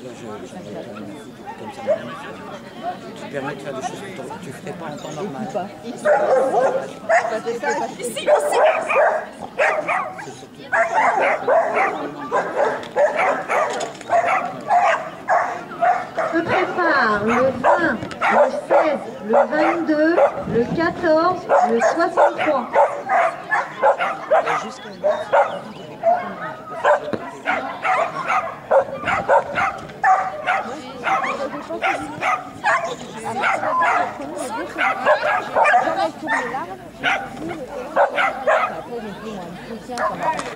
comme ça, tu te permets de faire des choses que tu ne ferais pas en temps normal. Ici. Se prépare le 20, le 16, le 22, le 14, le 63.